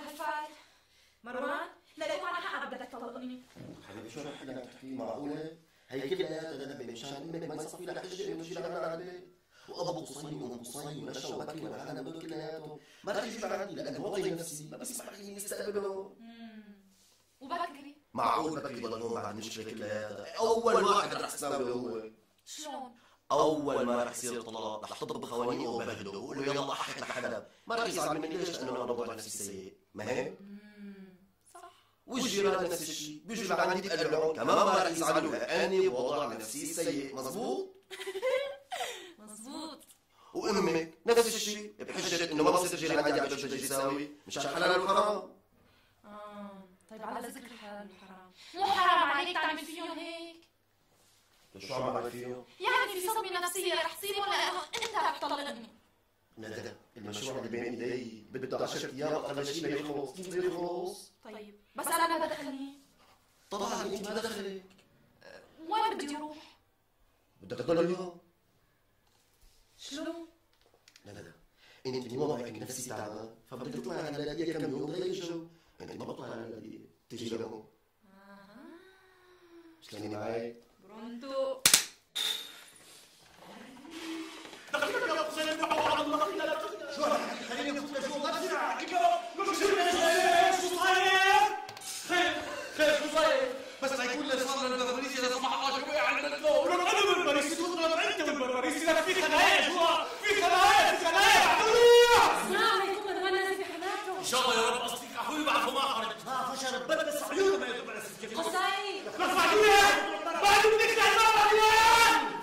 هالفايت مروان لا يكون على حق بدك تطلقني. حبيبي شو رح بدك تحكي معقولة؟ هي كلها تدبي مشان امك ما يصفي لها حجة ونجي لنا عليه. وابو قصي وام قصي ونشا وبكري والعالم دول كلياتهم ما رح يجوا عندي لانه وضعي نفسي ما بسمح لي يستقبله. وبكري؟ معقول بكري ضل هون بعد المشكلة كلياتها؟ أول واحد رح تستقبله هو. شلون؟ أول ما رح يصير طلاق رح تضرب خوانيه وبهدله وقول له يلا أحكي لحدا، ما رح يزعل مني ليش؟ لأنه أنا وضع نفسي سيء، ما هيك؟ صح. والجيران نفس الشيء، بيجوا لعندي يتقلعوا كمان ما رح يزعلوا لأني بوضع نفسي سيء، مزبوط؟ مزبوط. وأمك نفس الشيء بحجة إنه ما بصير تجي لعندي على شو بدي يساوي، مش الحلال والحرام. طيب على ذكر الحلال والحرام، مو حرام عليك تعمل فيهم هيك؟ شو عم بعمل فيهم؟ يعني في صدمة نفسية رح تصير ولا أنت رح تطلقني؟ ندى المشروع اللي بين ايدي بده 10 ايام اقل شيء ليخلص، كيف بده يخلص؟ طيب بس انا ما بدخلني. طبعا انت ما دخلك. وين بدي اروح؟ بدك تضل اليوم. شلون؟ ندى انت وضعك النفسي تعبان فبدك تطلعي على البلديه كم يوم تغيري الجو، انت ما بطلع على البلديه تجي لهون. اسلمي معي. برونتو دخلك يا ابو سليم على الله لا شو خليني افوت لجوا ما بسرعه لو شو شو صاير؟ خير شو صاير؟ بس لا يكون لي صار لنا بريسي لا سمح الله شو وقع عندنا الكلو لو انا بالبريسي تضرب انت بالبريسي لا في خلايا جوا في خلايا اسمع يكون مروان نازل بحماته ان شاء الله يا رب اصلك اخوي بعد ما خرج ها فشل بس عيونه ما يضرب على سكتي قصاي بس بعدين بعد بدك تعمل بعدين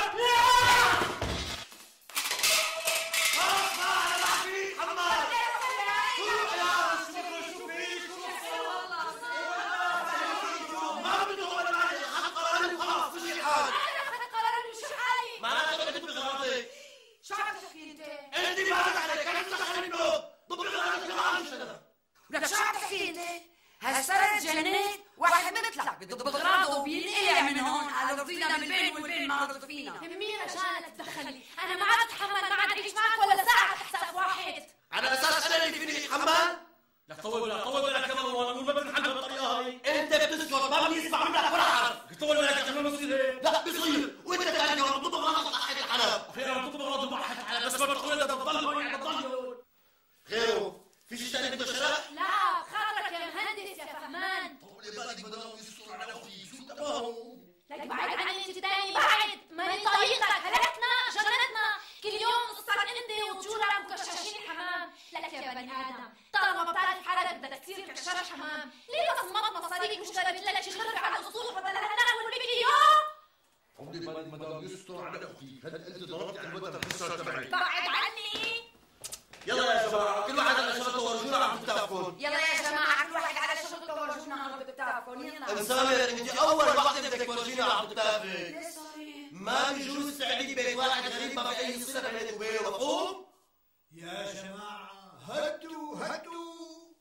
هالسنة تجننت واحد مثلك بده بغراضه وبينقلع من هون على رضينا بالبين والبين ما رضوا فينا. مين رجالك تدخلي؟ انا ما عاد اتحمل ما عاد اعيش معك ولا ساعة تحت سقف واحد. على اساس انا اللي فيني اتحمل؟ لا طول ولا كمان والله ما بنحل بالطريقة هاي. انت بتسكت ما بيسمع منك ولا حرف. طول ولا كمان ما بصير هيك. لا بصير وانت تاني يوم بتضرب غلط احد الحلب. اخي انا بطلب اغراض الواحد على بس ما بتقول اذا بتضل هون يعني بتضل هون. غيره في شيء ثاني بده شرح؟ لا خاطرك يا مهندس يا فهمان. طولي بالك بدنا يستر على اختي شو تمام؟ لك بعد عني انت تاني بعد ماني طايقتك هلكنا جنتنا كل يوم تصل انت وتجورك مكششين حمام. لك يا بني ادم طالما بتعرف حالك بدك تصير كشاش حمام. ليه تصمت مصاريك واشتريت لك شي غرفه على الاسطول بدل هالنعم بك اياه؟ طولي بالك بدنا يستر على اختي هل انت ضربتي على الوتر الحصه تبعي؟ بعد عني. يلا يا جماعه كل واحد على شغلته ورجونا عم تتفقون. يلا يا جماعة كل واحد على شغلته ورجونا عم بتتفقون. يلا مسامر انت اول وحده بدك تورجينا عم تتفق. ليش صاير؟ ما بيجوز تعدي بيت واحد غريب ما في اي صله بينك وبينه مفهوم؟ يا جماعة هدوا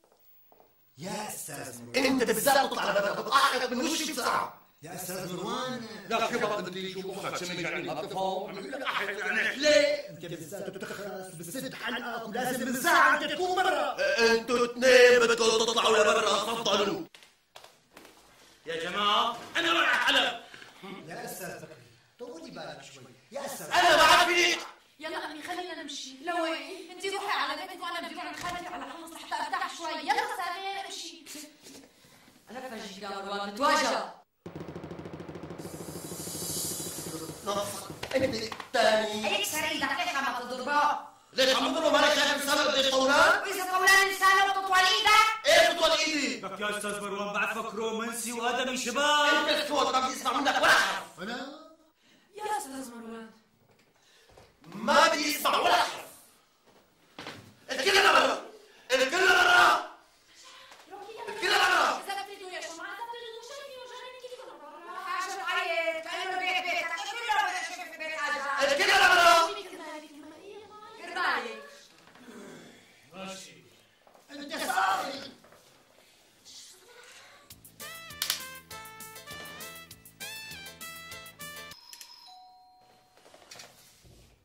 يا استاذ مروان انت بالذات تطلع على برا بتقعدك من وشي بسرعه. يا استاذ مروان لا كيف بدي شو مخك شمك يعني ما بتفهم عم لك احد يعني ليه؟ انت بالذات بتخلص بسد حلقك ولازم من ساعة انت تكون برا. انتوا اثنين بدكم تطلعوا لبرا تفضلوا. يا جماعة انا رايح حلب. يا استاذ بكري طولي بالك شوي يا استاذ انا ما عاد فيني. يلا امي خلينا نمشي. لوين؟ انت روحي على بيتك وانا بدي اروح عند خالتي على حمص لحتى ارتاح شوي. يلا سامي امشي. أنا بفرجيك يا مروان نتواجه. نص انت الثاني. هيك سريدك ليش عم تضربها؟ ليش عم تضربوا مالك شايف لسانك قديش طولان؟ وإذا طولان لسانه وتطول إيدك؟ ايه بتطول ايدي؟ لك يا استاذ مروان بعد فك رومانسي وادمي شباب. انت اسكت ما بدي اسمع منك ولا حرف. انا يا استاذ مروان ما بدي اسمع ولا حرف. الكل برا الكل برا الكل برا. اذا بتريدوا يا جماعه اذا بتريدوا شايفين وجارين كيف برا. حاجة تعيط كأنه بيت بيتك كله بدك تشوف في بيت حاجة. الكل برا. كرمالي ماشي انت صاحي.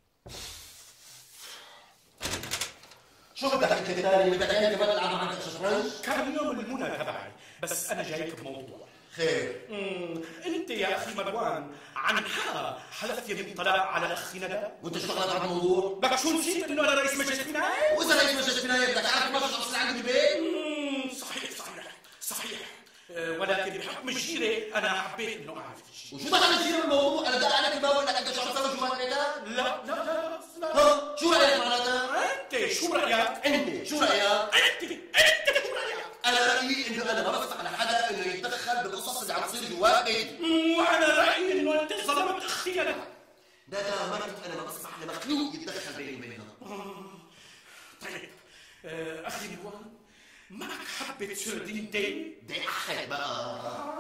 شو بدك انت ثاني؟ بدك انت كمان تلعب معك شطرنج؟ كان اليوم المنى تبعي، بس أنا جايك بموضوع. خير. أنت يا أخي مروان عن حق حلفت يمين طلاق على أخي ندى؟ وأنت شو دخلك على الموضوع؟ لك شو نسيت إنه أنا رئيس مجلس بناية؟ وإذا رئيس مجلس بناية بدك عارف ما شخص عندي بالبيت؟ صحيح. ولكن بحكم الجيرة أنا حبيت إنه أعرف الشيء. وشو دخل الجيرة بالموضوع؟ أنا دق عليك الباب ولا أنت شو عم تسوي جوات بيتك؟ لا. ها شو رأيك معناتها؟ أنت شو رأيك؟ أنت شو رأيك؟ أنت شو رأيك؟ أنا رأيي إنه أنا ما بسمح لحدا إنه يتدخل بالقصص اللي عم تصير جوات بيتي. وأنا رأيي إنه أنت ظلمت أختي أنا. لا ما كنت أنا ما بسمح لمخلوق يتدخل بيني وبينها. طيب أخي مروان معك حبة سردين تاني؟ بدي أحكي بقى.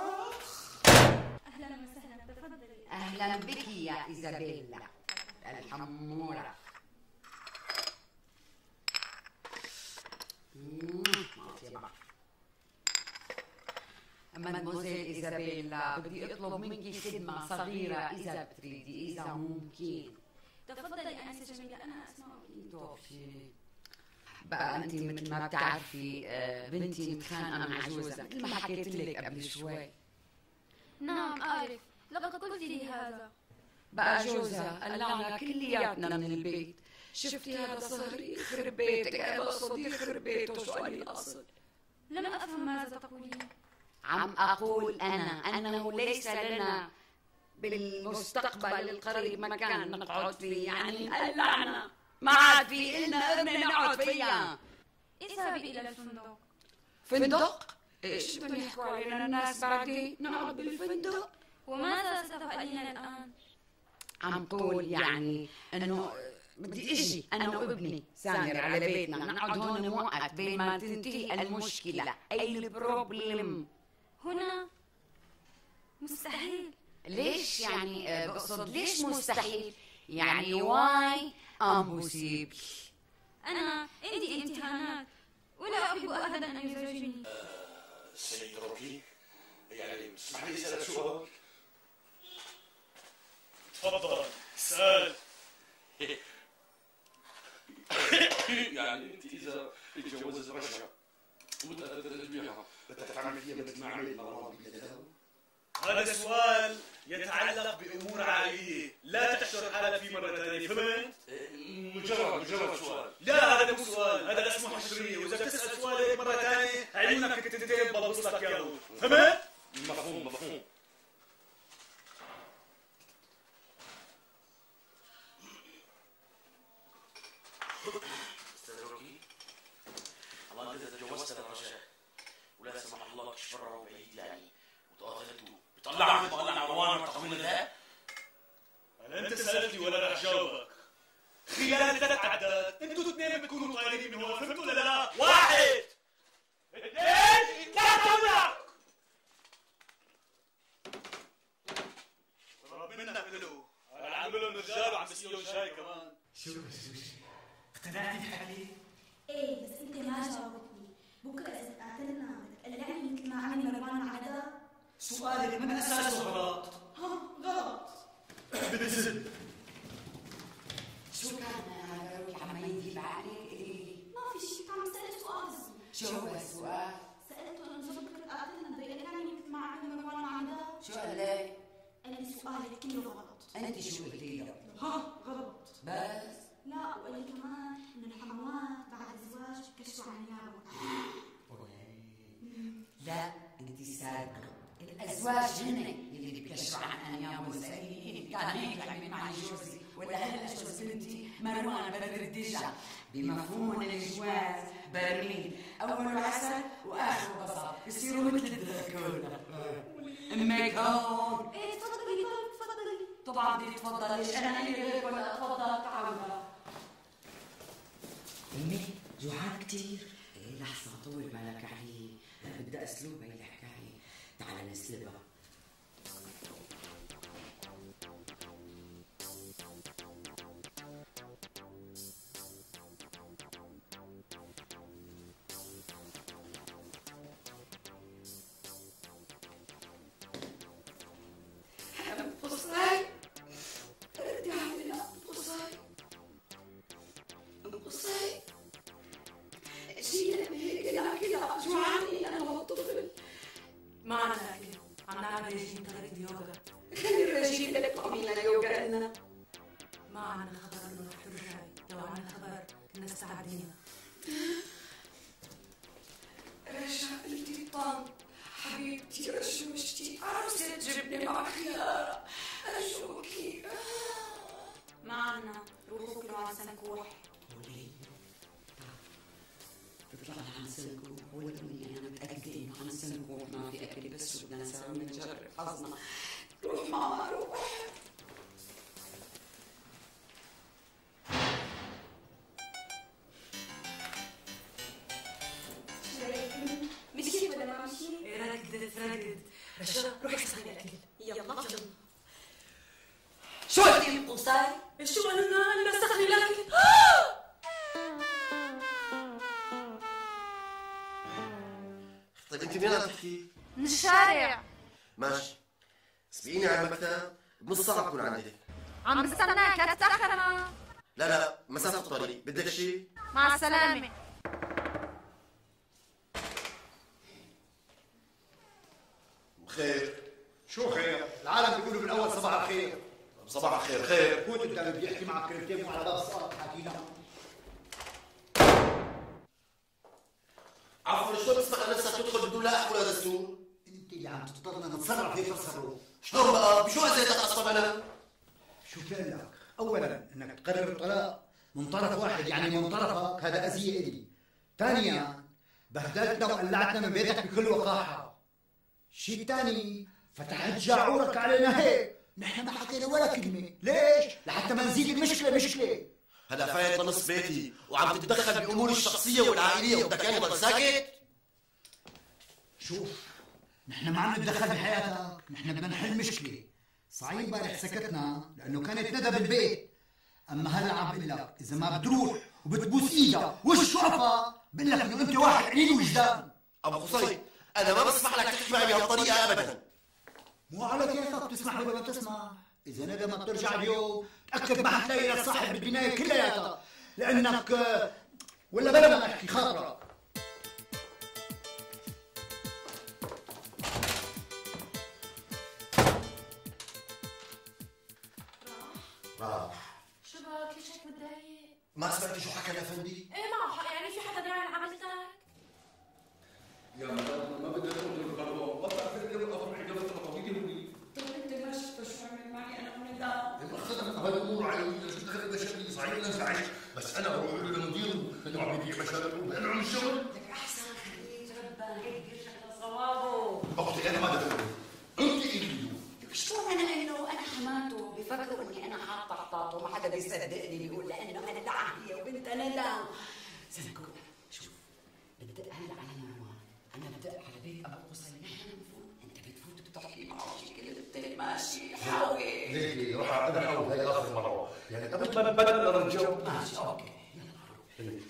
اهلا وسهلا، تفضلي. أهلا بك يا إيزابيلا الحمورة. مادموزيل إيزابيلا، بدي أطلب منك خدمة صغيرة إذا بتريدي، إذا ممكن. تفضلي انسه جميله، انا اسمعك. توفي بقى أنت مثل ما بتعرفي بنتي متخانقة مع جوزها مثل ما حكيت لك قبل شوي. نعم اعرف، لقد قلت لي هذا. بقى جوزها قلعنا كلياتنا من البيت. شفتي هذا صهر يخرب بيتك، أنا بقصد يخرب بيته. شو قال لي الأصل؟ لم افهم ماذا تقولين. عم أقول أنه ليس لنا بالمستقبل القريب مكان نقعد فيه، يعني قلعنا ما عاد في إلنا ابن نقعد فيها. اذهبي الى الفندق. فندق؟ ايش بدهم يحكوا علينا الناس بعدين؟ نقعد بالفندق؟ وماذا ستفعلين الان؟ عم قول يعني انه بدي اجي انا وابني سامر على بيتنا، نقعد هون مؤقت بين ما تنتهي المشكلة. اي البروبلم؟ هنا مستحيل. ليش يعني بقصد ليش مستحيل؟ يعني واي امبوسيبل. انا عندي امتحانات ولا احب احدا ان يزعجني. سيد روكي، يعني اسمح لي اسالك سؤال. تفضل اسال. يعني انت اذا اتجوزت رجل وتأذت بها بتتعاملي مثل ما عمل مروان بيده؟ هذا سؤال يتعلق بامور عائليه، لا تحشر حالك فيه مره ثانيه، فهمت؟ مجرد سؤال. لا هذا مو سؤال، هذا اسمه حشريه، واذا بتسال سؤال هيك مره ثانيه عيونك تنتين ببص لك اياه، فهمت؟ مفهوم. استاذ روكي، الله انت اذا تجوزت الرجاء ولا سمح الله كشف بره وبعيد يعني وتقاتلتوا بيطلعوا مروان والتقويم ده؟ هل انت سالتني ولا رح جاوبك؟ خلال 3 عدات انتوا 2 بتكونوا طايرين من هون، فهمتوا ولا لا؟ 1 2 3 ربنا اعملوا عملوا الرجال وعم بيسقيهم شاي كمان. شو اقتنعتي بحالي؟ ايه بس انت ما جاوبتني. بكره اذا قاتلنا بتقلعني مثل ما عمل مروان مع ندى؟ سؤالك من اساسه غلط. غلط. بتزن. شو كان هذا روكي عم يجيب عليك؟ ما في شيء، عم اسالك سؤال. شو هو السؤال؟ سالته انه بكره قاتلنا بتقلعني مثل ما عمل مروان مع ندى؟ شو قال لي؟ قال لي سؤالك كله غلط. انت شو قلتي له؟ غلط. بس لا وقال لي كمان انه الحموات بعد الزواج كشفوا عن نيابه. لا انت سابقه. الازواج هن اللي بيكشفوا عن انيابهم الزائرين. كان هيك عمل معي جوزي ولا هلا جوز بنتي مروان بدر الدجا. بمفهوم الجواز برميل، اول عسل واخر بصل، بصيروا مثل الدكونه. امك هون. ايه تفضلي تفضلي. طبعا بدي تفضل. ليش انا هيك ولا اتفضل؟ تعالوا. امي جوعان كثير. ايه لحظه طول بالك علي، بدي اسلوب هي الحكايه. تعال نسلبها. قصي ردي علينا. قصي شيلة من هيك. لا كده جوعان. عن سنكوب ولو اني انا متاكده انه عن سنكوب ما في اكل بس بدنا نساوي نجرب حظنا. روح ماما روح. مشي ولا ما مشي؟ راقد رشا روحي اسخني الاكل. يلا يلا. شو قلتي قصاي؟ شو انا بسخن الاكل؟ طيب انت منين عم تحكي؟ من الشارع. ماشي، سبقيني على المكتب بنص ساعة بكون عندك. عم بستناك لا تتأخر انا. لا مسافة الطريق، بدك شيء؟ مع السلامة. خير. شو خير؟ العالم بيقولوا بالاول صباح الخير. صباح الخير. خير. فوت قدام بدي احكي معك كلمتين وعلى باب الصالة حكينا. عفوا شلون تسمح نفسك تدخل بدون لا احكي ولا دستور؟ انت اللي عم تضطرنا نتصرف هيك تصرف. شلون بقى؟ بشو اذيتك اصلا انا؟ شوف لك، اولا انك تقرر الطلاق من طرف واحد يعني من طرفك هذا اذيه الي. ثانيا بهدلتنا وقلعتنا من بيتك بكل وقاحه. الشيء الثاني فتحت جاعورك علينا هيك، نحن ما حكينا ولا كلمه، ليش؟ لحتى ما نزيد المشكله مشكله. هلا فايت نص بيتي وعم تتدخل باموري الشخصيه والعائليه وبدك يعني ضل ساكت؟ شوف، نحن ما عم نتدخل بحياتك، نحن بدنا نحل مشكله. صحيح امبارح سكتنا لانه كانت ندى بالبيت، اما هلا عم بقول لك اذا ما بتروح وبتبوس ايدها والشرفه بقول لك انه انت واحد قليل وجدان. ابو قصي انا ما بسمح لك تحكي معي بهالطريقه ابدا. مو على كيفك بتسمح ولا بتسمح. اذا ندى ما بترجع اليوم تاكد ما حتلاقي لك صاحب بالبنايه كلياتها، لانك ولا بلا ما احكي خاطرك. راح. شو بك ليش هيك متضايق؟ ما سمعتي شو حكى الافندي؟ ايه معه حق، يعني في حدا داعي عن عملتك؟ يا مدام ما بدي ادخل بالقرار، بطل فكر الامر عند فتره طويله ولي. طيب انت ما شفت شو عمل معي انا وندى؟ اخذنا هالامور على دخل مشاكل صحيح ننفعش، بس انا اروح للمدير انه عم يبيع مشاكل وبيعمل عن الشغل. لك احسن خليه يتربى هيك يرجع لصوابه. اختي انا ما بدي ادخل، انت اللي شلون انا انه انا حماته بفكروا اني انا حاطه حطاطه وما حدا بيصدقني بيقول لانه انا دعهيه وبنت ندى. سنكون شوف بدق هلا على مروان، انا بدق على بيت ابو قصي، نحن بنفوت، انت بتفوت بتحكي معه شي كلمتين ماشي حاول. ليكي راح انا اول هاي اخر مره، يعني قبل ما نبدا الجو. ماشي اوكي يلا نروح.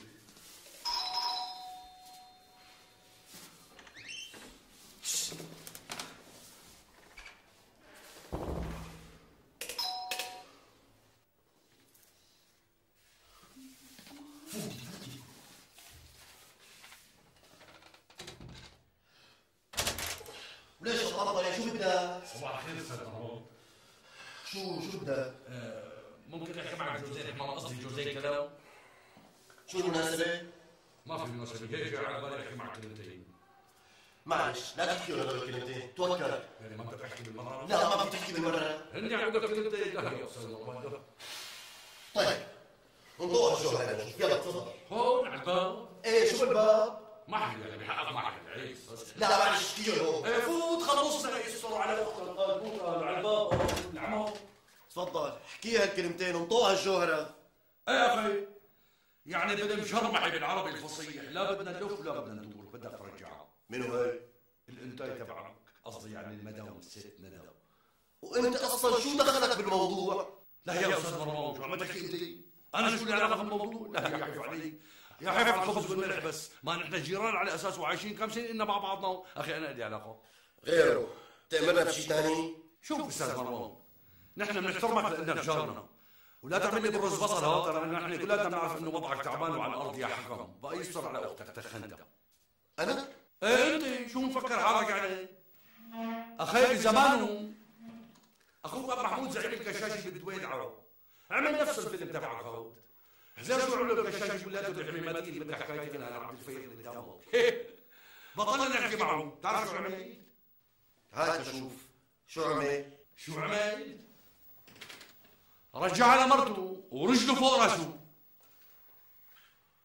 وليش الأفضل يا شو بدك؟ صباح الخير استاذ مروان. شو بدك؟ ممكن احكي معك جوزين حمام، قصدي جوزين كلام. شو المناسبة؟ ما في مناسبه، هيك جاي على بالي احكي معك كلمتين. معلش لا تحكي ولا كلمتين، توكل. يعني ما بدك تحكي بالمره؟ لا ما بدي تحكي بالمرة. هني عندك كلمتين. لا يا استاذ مروان. طيب انطوها شو هلا نشوف، يلا تفضل. هون على الباب. ايه شو بالباب؟ ما حكي يعني بحقك ما حكي عيب. لا معلش احكي له. ايه فوت خلصنا يسطروا على اختك، فوت على الباب العمو. تفضل احكيها الكلمتين انطوها الجوهرة. ايه يا اخي، يعني بدنا مشرمحي بالعربي الفصيح، لا بدنا نلف ولا بدنا ندور، بدك ترجعها. منو هي؟ الانتاج تبعك، قصدي يعني المدام الست ندى. وانت اصلا شو دخلك بالموضوع؟ لا يا استاذ مروان، شو عم تحكي انت؟ انا شو لي علاقه بالموضوع؟ لا يا حيف علي، يا حيف على الخبز والملح، بس ما نحن جيران على اساس وعايشين كم سنه إلنا مع بعضنا، اخي انا لي علاقه. غيره تأمرنا بشيء ثاني؟ شوف استاذ مروان، نحن بنحترمك لانك جارنا، ولا تعمل لي برز بصل ها، ترى نحن كلنا بنعرف انه وضعك تعبان وعلى الارض يا حكم، بقى يستر على اختك تخنت. انا؟ ايه انت شو مفكر حالك يعني؟ اخي بزمانه اخوك محمود زعيم الكشاشي بالدويلعه عمل نفس الفيلم تبعك هود. حزين شو عملوا الكشاشي ولاده الحميماتين بدك حكايتك انا عبد الفير اللي قدامك. بطلنا نحكي معه، بتعرف شو عمل؟ هات اشوف شو عمل؟ شو عمل؟ رجع على مرته ورجله فوق راسه.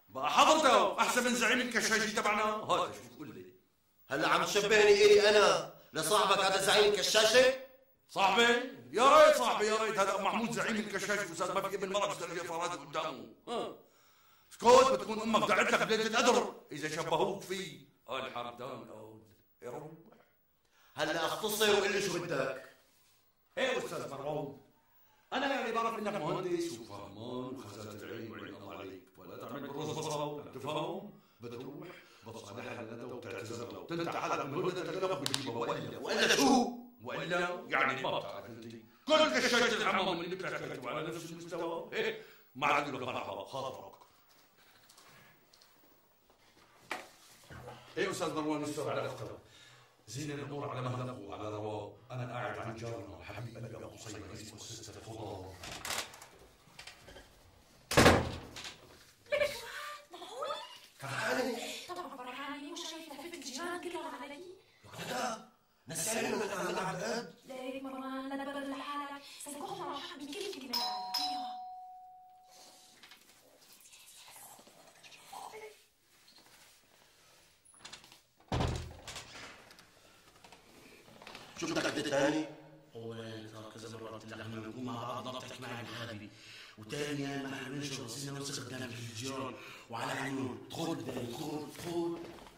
بقى حضرته احسن من زعيم الكشاشي تبعنا هذا. شو بتقول لي؟ هلا عم تشبهني إلي أنا لصاحبك هذا زعيم الكشاشة؟ صاحبي؟ يا ريت صاحبي يا ريت. هذا محمود زعيم الكشاشي استاذ ما في ابن مرة بيسترجع فراد قدامه. اسكت بتكون امك دعت لك بليله القدر اذا شبهوك فيه. الحرب داون يا رب. هلا اختصر وقل لي شو بدك. ايه استاذ مروان، انا يعني بعرف انك مهندس وفهمان وخزانة العلم وعين الله عليك، ولا تعمل بالرز بصله تفهم؟ بتروح بتصالحها لندى وتعتذر له وتنتهي حالك من هنا تتلف بتجيبها والا شو؟ والا يعني ما بتعرف انت كل كشاشه العمام اللي بتحكيته على نفس المستوى. ايه ما عندي لك مرحبا خاطرك. ايه استاذ مروان يستر على اختنا زين الامور على مهلك وعلى رواق. انا قاعد عند جارنا حبيب قلبي ابو صيد رئيس مؤسسه الخضار. لك معقول؟ فرحانة؟ طبعا فرحانة وشايفة لفت الجيران كلهم علي. لا نسألنا من عم نلعب قد؟ ليك مروان لا تبرر لحالك، سنكون مع حق من كل كلمة. ايوه شو بدك بدي تاني؟ اولا صار كذا مره قلت لك لما نكون مع بعض ضل تحكي معي بالهادي، وثانيا ما احنا ننشر راسنا ونسخ قدام الجيران وعلى عيونهم. خذ خذ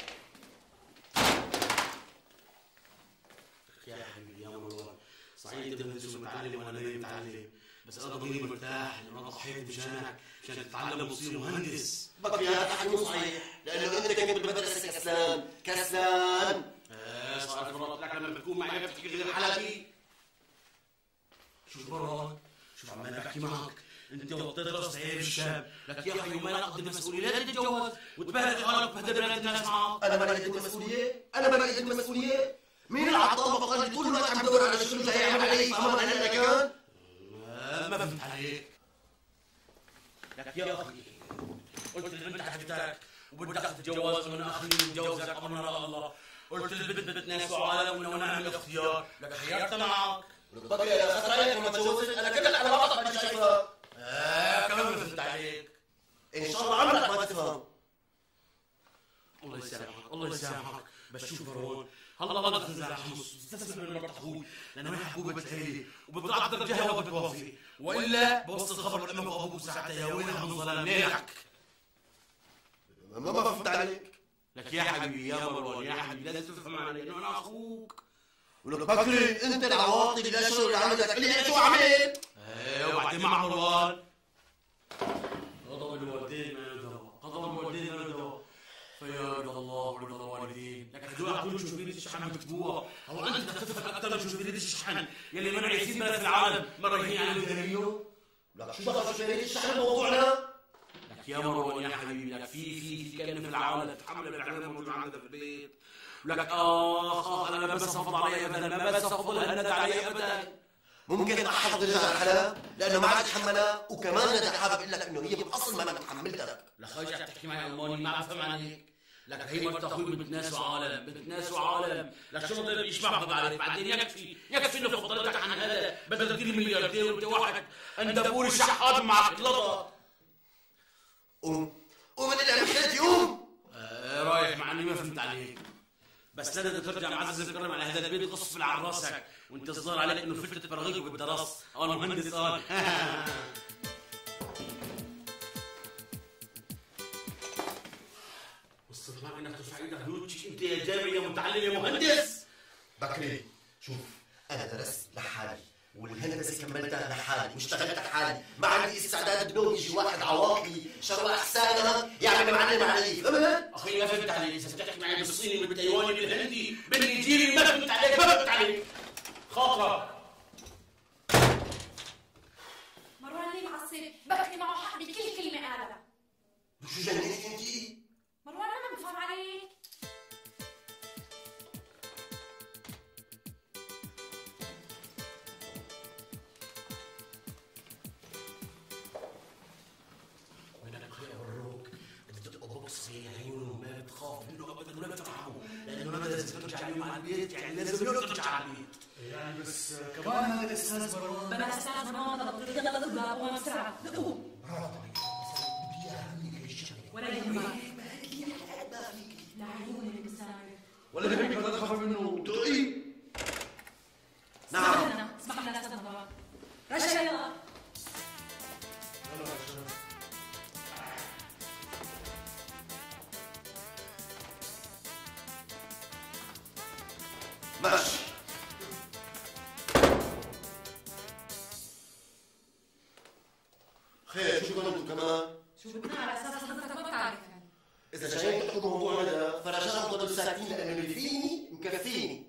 يا حبيبي يا مروان، صحيح انت مهندس ومتعلم وانا ماني متعلم، بس انا ضميري مرتاح لانه انا ضحيت مشانك عشان تتعلم وتصير مهندس. بك يا تحكي صحيح لانه انت كنت بالمدرسه كسلان. صار مرات لك لما بتكون معي بتحكي غير حالتي. شوف مروان، شوف عمال بحكي معك، انت وطيت راس عيب الشاب، لك يا حي وما نقضي المسؤوليه، لا تتجوز وتبهدل حالك وتبهدل بنات الناس معك. انا ما لقيت المسؤوليه؟ انا ما لقيت المسؤوليه؟ مين العطار فقال لي طول الوقت عم بدور على شغل جاي يعمل علي فهمان على المكان؟ ما فهمت عليك. لك يا اخي قلت للبنت حبيبتك وبدك تتجوز وانا اخلي متجوزك امرنا الله، قلت للبنت بتناسوا عالم وانا نعمل اختيار، لك خيرت معك. بك يا خسرانك لما تجوزت انا كنت على بعضك ما شايفها. كمان ما فهمت عليك. ان شاء الله عمرك ما تفهم. الله يسامحك الله يسامحك. بس شوف مروان، هلا ما بدك تنزل على حمص تستسمع من مرت اخوي لانه هي حبوبه ليلي وبتضع درجها وبتوافق، والا بوصل خبر لامك وابوك ساعتها يا وين عم ظلام ليلك. ما فهمت عليك. لك يا حبيبي يا مروان يا حبيبي لازم تفهم علي انه انا اخوك. ولك بكري انت العواطف اللي شو اللي عملت لي شو عملت؟ وبعدين مع مروان غضب الوالدين ما يدوى، غضب الوالدين ما يدوى، فيا رضا الله ورضا الوالدين. لك هدول كلهم شوفين الشحن بكتبوها، هو انت بدك تفهم اكثر من شوفين الشحن يلي منع يصير بلد في العالم مره يهين على الدنيو. لك شو دخل شوفين الشحن بموضوعنا؟ لك يا مروان يا حبيبي، لك في كلمه في العالم تحمل الاعلام موجود عندنا في البيت، ولك انا ما بس افضل علي ابدا، ما بس افضل هالندى علي ابدا. ممكن احفظ رجال الحلا لانه ما عاد تحملها، وكمان ندى حابب اقول لك انه هي بالاصل ما متحملتك. لك خرجت تحكي معي الماني ما افهم عليك. لك هي مرت اخوي بتناسوا عالم بتناسوا عالم، لك شو بده يشبع بعرف بعدين يكفي انه فضلتك عن هذا بدل تدير ملياردير وانت واحد اندبور الشحات معك لطا. قوم من اللي عم تحكي قوم. رايح مع اني ما فهمت عليك، بس لا ترجع معزز الكرم على هذا البيت قصف على راسك وانت الظاهر عليك انه فلتت فرغيك وبالدرس انا مهندس انا. وصلت معك انك ترفع ايدك لوجهك انت يا جامعي يا متعلم يا مهندس. بكري شوف انا درست لحالي والهندسه كملتها لحالي واشتغلت لحالي، ما عندي استعداد بدون يجي واحد عواقلي شروا احسانها يعمل معلم علي، فهمت؟ اخي ما فهمت عليك، اذا بتحكي معي بالصيني والتايواني بالهندي بالنيجيري ما فهمت عليك ما فهمت عليك. خاطرك مروان ليه معصب؟ بكري معه حق بكل كلمة قالها. شو جننتي انتي؟ مروان أنا ما بفهم عليك. وين اخي اوريك بدك ابص في عيونه ما بتخاف منه ابدا ولا بترحمه، لانه ما لازم ترجع اليوم على البيت، يعني لازم ترجع على البيت. يعني بس كمان هذا الاستاذ مروان بلا أستاذ مروان يلا بسرعة. بدي اعمل هيك الشغله ولا يهمك لعيونك مساعد ولا بيك بدك تخاف منه تقي. نعم. اسمح لنا استاذ نظام. رجع يلا. ماشي. خير شو بدكم كمان؟ شو بدنا على اساس حضرتك ما بتعرف يعني. إذا جايين تحكوا الموضوع هذا فرجاء ضلوا ساكتين لأنه اللي فيني مكفيني.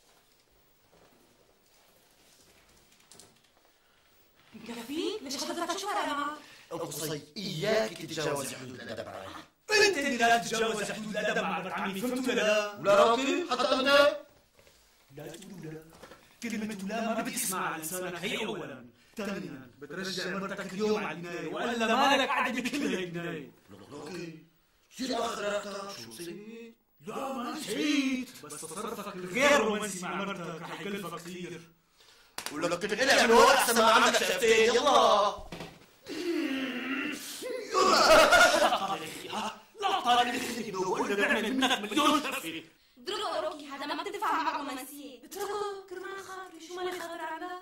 مكفيك؟ ليش حضرتك شو فرق معك؟ أبو قصي إياك تتجاوز حدود الأدب معي. انت اللي لا تتجاوز حدود الادب مع بنت عمي، فهمت ولا لا؟ ولا راضي حتى أنت؟ لا تقولوا لا. كلمة لا ما بتسمع على لسانك هي أولا. ثانيا بترجع مرتك اليوم على الناي وإلا ما لك عدد بكل هي الناي. لوكي شيل آخرك شو نسيت؟ لا ما نسيت، بس تصرفك الغير رومانسي مع مرتك رح يكلفك كثير. ولك كنت العب هو أحسن ما عندك شفتين. يلا لا طالع لي ولا بعمل منك مليون شرفي. اتركوا روكي، هذا ما بتنفع مع رومانسية. اتركوا كرمال خاطري، شو مالي خاطر عندك؟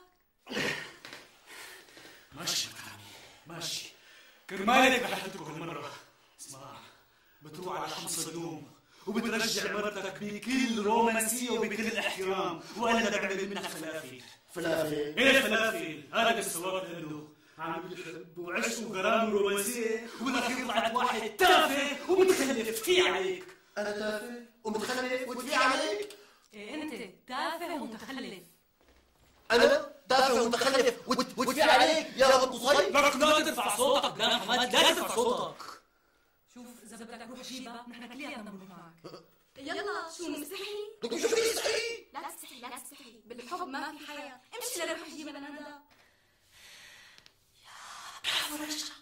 ماشي ماشي كرمالك رح اتركه هالمرة. اسمع، بتروح على حمص اليوم وبترجع مرتك بكل رومانسية وبكل الاحترام وأنا بعمل منك فلافل. فلافل؟ ايه فلافل؟ هذا السبب لأنه عم بحب وعشق وغرام ورومانسية وبالأخير طلعت واحد تافه ومتخلف. في عليك؟ أنا تافه ومتخلف وتفي عليك؟ إيه أنت تافه ومتخلف. أنا تافه ومتخلف وتفي عليك يا أبو قصي؟ لك لا ترفع صوتك قدام حماد، لا ترفع صوتك. شوف إذا بدك روح جيبها، نحن كلياتنا بنروح معك. يلا شو مستحي؟ لكم شو في صحي؟ لا تستحي لا تستحي، بالحب ما في حياة. امشي لروح جيبها لندى. برافو رشا.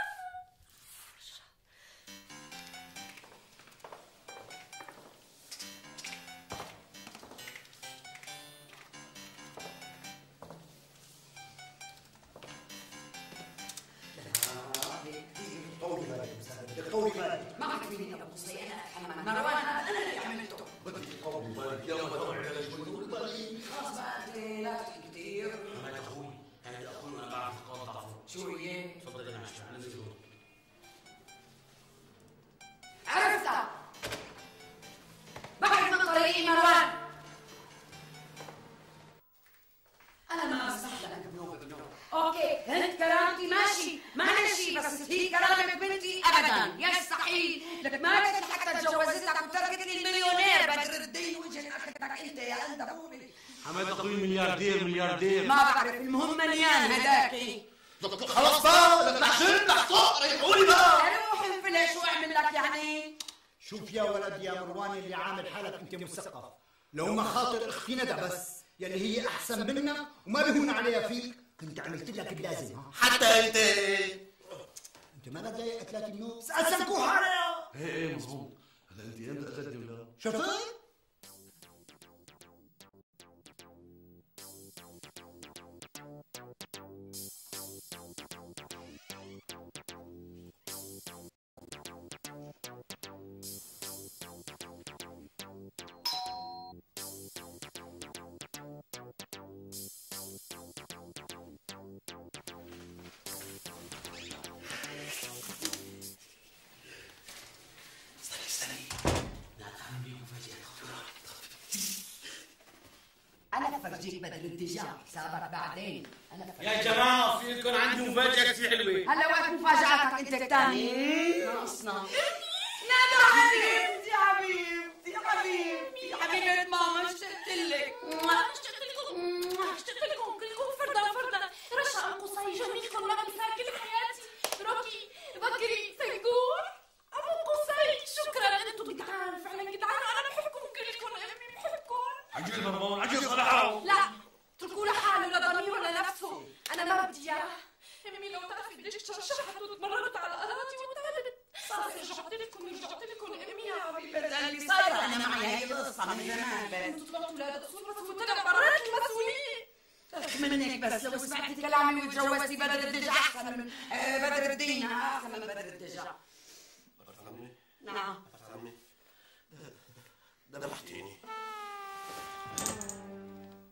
قولي بالك. ما عرفيني يا ابو قصي، انا اتحمل مروان، انا اللي عملته. بدك تقولي بالك يا ما تروح على شوي بالك. خلاص بقى انت لا تحكي كثير. انا اخوي، هذا اخوي وانا بعرف اقاطع فوق. شو هي؟ تفضل يا عشان انا نزل هون. عرفتها. بعد من طريقي مروان. انا ما بسمح لك بنوب. اوكي انت كرامتي ماشي معنا شيء، بس هي كرامة بنتي ابدا يستحيل. لك ما قدرت حتى تجوزتك وتركت لي المليونير بدر الدين وجهة اختك انت يا انت بولي. حماد اخوي ملياردير. ما بعرف، المهم مليان هداكي. خلاص بقى لك نحشر نحصق ريحوني بقى. روح انفلش واعمل لك يعني. شوف يا ولد يا مروان اللي عامل حالك انت مثقف، لو ما خاطر اختي ندى بس يلي هي احسن منا وما بيهون عليها فيك كنت عملت لك اللازم. حتى انت انت ما ضايقك 3 يوم سأل سمكوها عليها. ايه مظبوط. هلا انت امتى اخذتي ولا؟ شفت؟ انا فرجيك بدل الاتجاه حسابك بعدين. انا فرجيك. يا جماعه في لكم عندي مفاجاه كثير حلوه. هلا وقت مفاجاتك انت الثاني. ناقصنا ندى حبيبتي حبيبتي حبيبتي حبيبة ماما اشتقت لك. اشتقت لكم كلكم فردا رشا ابو قصي جميلكم ما بنسى كل حياتي. روكي بكري سنقور ابو قصي شكرا انتم جدعان فعلا جدعان. انا بحبكم كلكم امي بحبكم. عجيب مرمون عجيب صراحه. لا اتركوا لحاله لا ضمير ولا نفسه. انا ما بدي اياه. امي لو تعرفي قديش تشرشحت وتمررت على اراضي وتعبت. صار رجعت لكم امي يا حبيبتي. اللي صاير انا معي هي القصه من زمان بس. انتوا طلعتوا ولاد اصول بس وانت بررت المسؤوليه. منك بس لو سمعتي كلامي وتجوزتي بدر الدجا احسن من بدر الدين احسن من بدر الدجا. نعم عمي. ذبحت